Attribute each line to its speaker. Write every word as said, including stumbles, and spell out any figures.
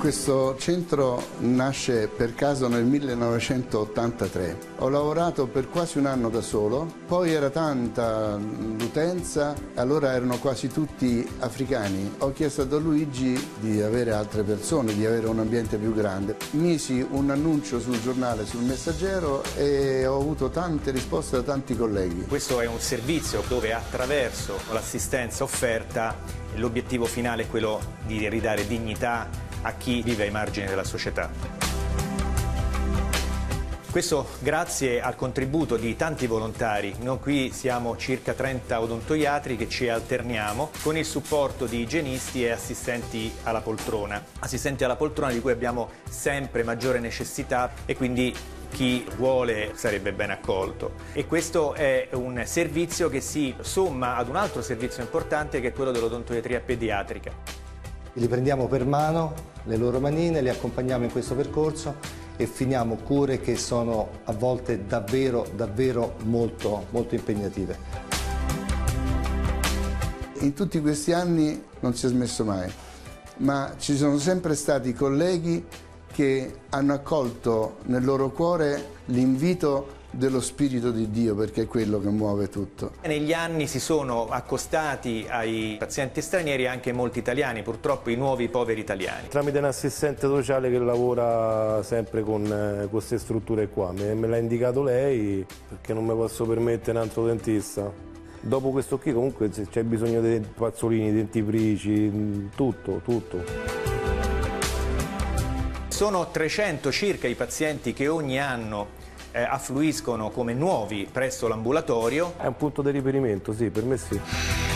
Speaker 1: Questo centro nasce per caso nel millenovecentottantatré. Ho lavorato per quasi un anno da solo, poi era tanta l'utenza, allora erano quasi tutti africani. Ho chiesto a Don Luigi di avere altre persone, di avere un ambiente più grande. Misi un annuncio sul giornale, sul Messaggero, e ho avuto tante risposte da tanti colleghi.
Speaker 2: Questo è un servizio dove attraverso l'assistenza offerta l'obiettivo finale è quello di ridare dignità a chi vive ai margini della società. Questo grazie al contributo di tanti volontari. Noi qui siamo circa trenta odontoiatri che ci alterniamo con il supporto di igienisti e assistenti alla poltrona. Assistenti alla poltrona di cui abbiamo sempre maggiore necessità e quindi chi vuole sarebbe ben accolto. E questo è un servizio che si somma ad un altro servizio importante che è quello dell'odontoiatria pediatrica.
Speaker 3: Li prendiamo per mano, le loro manine, li accompagniamo in questo percorso e finiamo cure che sono a volte davvero, davvero molto, molto impegnative.
Speaker 1: In tutti questi anni non si è smesso mai, ma ci sono sempre stati colleghi che hanno accolto nel loro cuore l'invito dello Spirito di Dio, perché è quello che muove tutto.
Speaker 2: Negli anni si sono accostati ai pazienti stranieri anche molti italiani, purtroppo i nuovi poveri italiani.
Speaker 4: Tramite un assistente sociale che lavora sempre con eh, queste strutture qua, me, me l'ha indicato lei perché non mi posso permettere un altro dentista. Dopo questo qui comunque c'è bisogno di spazzolini, dentifrici, tutto, tutto.
Speaker 2: Sono trecento circa i pazienti che ogni anno eh, affluiscono come nuovi presso l'ambulatorio.
Speaker 4: È un punto di riferimento, sì, per me sì.